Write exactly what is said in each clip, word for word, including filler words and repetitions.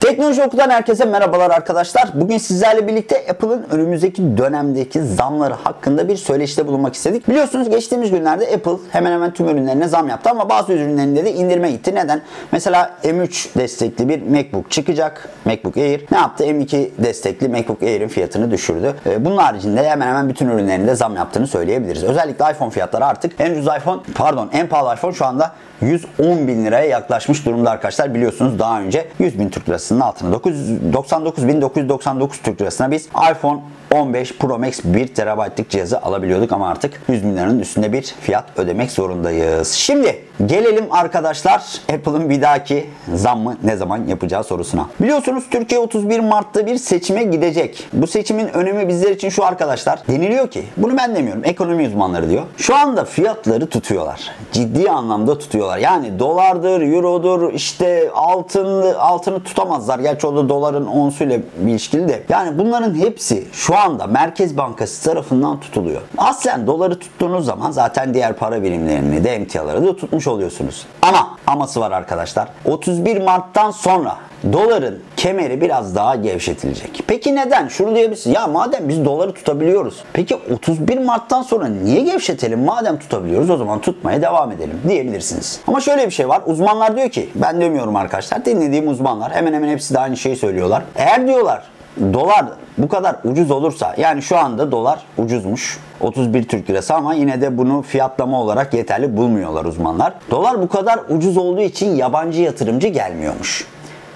Teknoloji Oku'dan herkese merhabalar arkadaşlar. Bugün sizlerle birlikte Apple'ın önümüzdeki dönemdeki zamları hakkında bir söyleşide bulunmak istedik. Biliyorsunuz geçtiğimiz günlerde Apple hemen hemen tüm ürünlerine zam yaptı ama bazı ürünlerinde de indirime gitti. Neden? Mesela M üç destekli bir MacBook çıkacak. MacBook Air ne yaptı? M iki destekli MacBook Air'in fiyatını düşürdü. Bunun haricinde hemen hemen bütün ürünlerinde zam yaptığını söyleyebiliriz. Özellikle iPhone fiyatları artık en ucuz iPhone, pardon en pahalı iPhone şu anda yüz on bin liraya yaklaşmış durumda arkadaşlar. Biliyorsunuz daha önce yüz bin Türk lirasının altına doksan dokuz bin dokuz yüz doksan dokuz Türk lirasına biz iPhone on beş Pro Max bir terabaytlık cihazı alabiliyorduk ama artık yüz bin liranın üstünde bir fiyat ödemek zorundayız. Şimdi gelelim arkadaşlar Apple'ın bir dahaki zammı ne zaman yapacağı sorusuna. Biliyorsunuz Türkiye otuz bir Mart'ta bir seçime gidecek. Bu seçimin önemi bizler için şu arkadaşlar. Deniliyor ki, bunu ben demiyorum, ekonomi uzmanları diyor. Şu anda fiyatları tutuyorlar. Ciddi anlamda tutuyorlar. Yani dolardır, eurodur, işte altın, altını tutamazlar. Gerçi o da doların onsuyla ilişkili de. Yani bunların hepsi şu anda Merkez Bankası tarafından tutuluyor. Aslen doları tuttuğunuz zaman zaten diğer para birimlerini de emtiaları da tutmuş oluyorsunuz. Ama aması var arkadaşlar. otuz bir Mart'tan sonra doların kemeri biraz daha gevşetilecek. Peki neden? Şunu diyebilirsin. Ya madem biz doları tutabiliyoruz. Peki otuz bir Mart'tan sonra niye gevşetelim? Madem tutabiliyoruz o zaman tutmaya devam edelim diyebilirsiniz. Ama şöyle bir şey var. Uzmanlar diyor ki, ben demiyorum arkadaşlar. Dinlediğim uzmanlar hemen hemen hepsi de aynı şeyi söylüyorlar. Eğer diyorlar dolar bu kadar ucuz olursa, yani şu anda dolar ucuzmuş, otuz bir Türk lirası, ama yine de bunu fiyatlama olarak yeterli bulmuyorlar uzmanlar. Dolar bu kadar ucuz olduğu için yabancı yatırımcı gelmiyormuş.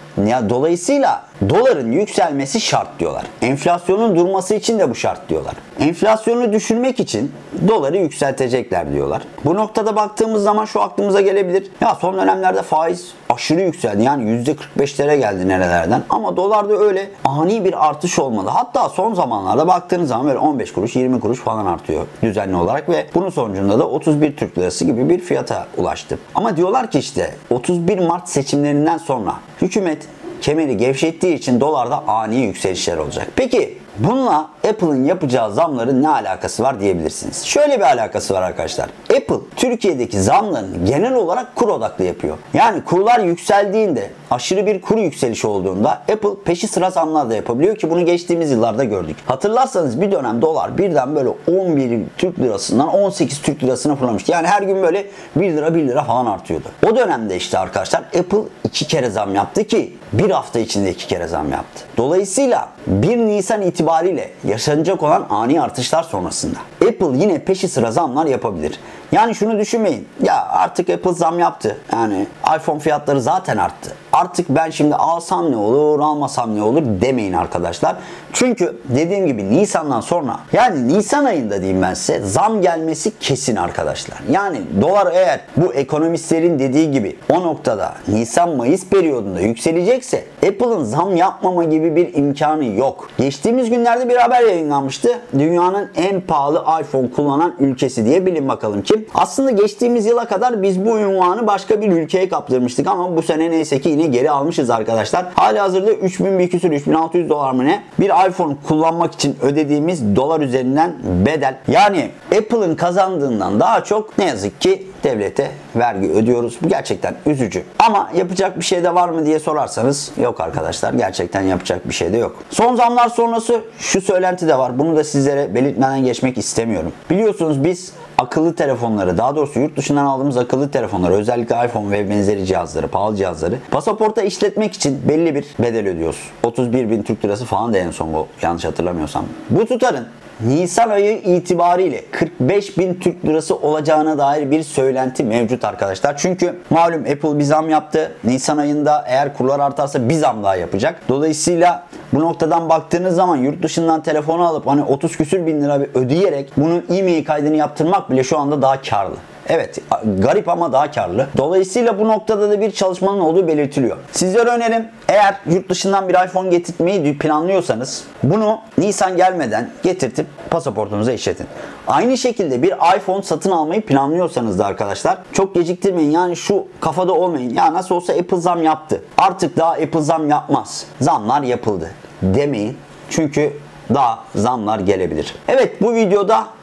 Ya dolayısıyla doların yükselmesi şart diyorlar. Enflasyonun durması için de bu şart diyorlar. Enflasyonu düşürmek için doları yükseltecekler diyorlar. Bu noktada baktığımız zaman şu aklımıza gelebilir. Ya son dönemlerde faiz aşırı yükseldi. Yani yüzde kırk beşlere geldi nerelerden. Ama dolarda öyle ani bir artış olmadı. Hatta son zamanlarda baktığınız zaman böyle on beş kuruş, yirmi kuruş falan artıyor düzenli olarak ve bunun sonucunda da otuz bir Türk lirası gibi bir fiyata ulaştı. Ama diyorlar ki işte otuz bir Mart seçimlerinden sonra hükümet kemeri gevşettiği için dolarda ani yükselişler olacak. Peki bununla Apple'ın yapacağı zamların ne alakası var diyebilirsiniz. Şöyle bir alakası var arkadaşlar. Apple Türkiye'deki zamlarını genel olarak kur odaklı yapıyor. Yani kurlar yükseldiğinde, aşırı bir kur yükselişi olduğunda Apple peşi sıra zamlar da yapabiliyor ki bunu geçtiğimiz yıllarda gördük. Hatırlarsanız bir dönem dolar birden böyle on bir Türk lirasından on sekiz Türk lirasına fırlamıştı. Yani her gün böyle bir lira bir lira falan artıyordu. O dönemde işte arkadaşlar Apple iki kere zam yaptı ki bir hafta içinde iki kere zam yaptı. Dolayısıyla bir Nisan itibariyle yaşanacak olan ani artışlar sonrasında Apple yine peşi sıra zamlar yapabilir. Yani şunu düşünmeyin. Ya artık Apple zam yaptı. Yani iPhone fiyatları zaten arttı. Artık ben şimdi alsam ne olur, almasam ne olur demeyin arkadaşlar. Çünkü dediğim gibi Nisan'dan sonra, yani Nisan ayında diyeyim ben size, zam gelmesi kesin arkadaşlar. Yani dolar eğer bu ekonomistlerin dediği gibi o noktada Nisan-Mayıs periyodunda yükselecekse Apple'ın zam yapmama gibi bir imkanı yok. Geçtiğimiz günlerde bir haber yayınlanmıştı. Dünyanın en pahalı iPhone kullanan ülkesi diye, bilin bakalım kim? Aslında geçtiğimiz yıla kadar biz bu unvanı başka bir ülkeye kaptırmıştık ama bu sene neyse ki yine geri almışız arkadaşlar. Halihazırda üç bin bir küsur, üç bin altı yüz dolar mı ne? Bir iPhone kullanmak için ödediğimiz dolar üzerinden bedel. Yani Apple'ın kazandığından daha çok ne yazık ki devlete vergi ödüyoruz. Bu gerçekten üzücü. Ama yapacak bir şey de var mı diye sorarsanız yok arkadaşlar. Gerçekten yapacak bir şey de yok. Son zamlar sonrası şu söylenti de var. Bunu da sizlere belirtmeden geçmek istemiyorum. Biliyorsunuz biz akıllı telefonları, daha doğrusu yurt dışından aldığımız akıllı telefonları, özellikle iPhone ve benzeri cihazları, pahalı cihazları pasaporta işletmek için belli bir bedel ödüyoruz. otuz bir bin Türk lirası falan da en son, bu yanlış hatırlamıyorsam. Bu tutarın Nisan ayı itibariyle kırk beş bin Türk lirası olacağına dair bir söylenti mevcut arkadaşlar. Çünkü malum Apple bir zam yaptı. Nisan ayında eğer kurlar artarsa bir zam daha yapacak. Dolayısıyla bu noktadan baktığınız zaman yurt dışından telefonu alıp hani otuz küsür bin lira bir ödeyerek bunun e-mail kaydını yaptırmak bile şu anda daha karlı. Evet, garip ama daha karlı. Dolayısıyla bu noktada da bir çalışmanın olduğu belirtiliyor. Sizlere önerim, eğer yurt dışından bir iPhone getirtmeyi planlıyorsanız bunu Nisan gelmeden getirtip pasaportunuza işletin. Aynı şekilde bir iPhone satın almayı planlıyorsanız da arkadaşlar çok geciktirmeyin. Yani şu kafada olmayın. Ya nasıl olsa Apple zam yaptı, artık daha Apple zam yapmaz, zamlar yapıldı demeyin. Çünkü daha zamlar gelebilir. Evet, bu videoda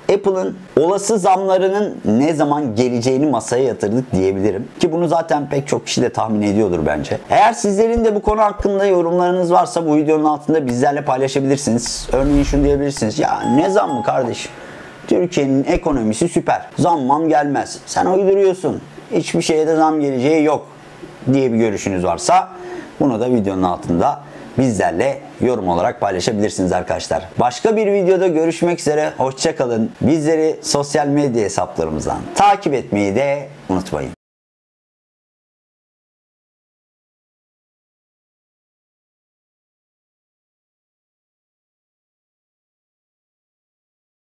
Apple'ın olası zamlarının ne zaman geleceğini masaya yatırdık diyebilirim. Ki bunu zaten pek çok kişi de tahmin ediyordur bence. Eğer sizlerin de bu konu hakkında yorumlarınız varsa bu videonun altında bizlerle paylaşabilirsiniz. Örneğin şunu diyebilirsiniz. Ya ne zam mı kardeşim? Türkiye'nin ekonomisi süper. Zammam gelmez. Sen uyduruyorsun. Hiçbir şeye de zam geleceği yok diye bir görüşünüz varsa bunu da videonun altında bizlerle yorum olarak paylaşabilirsiniz arkadaşlar. Başka bir videoda görüşmek üzere. Hoşça kalın. Bizleri sosyal medya hesaplarımızdan takip etmeyi de unutmayın.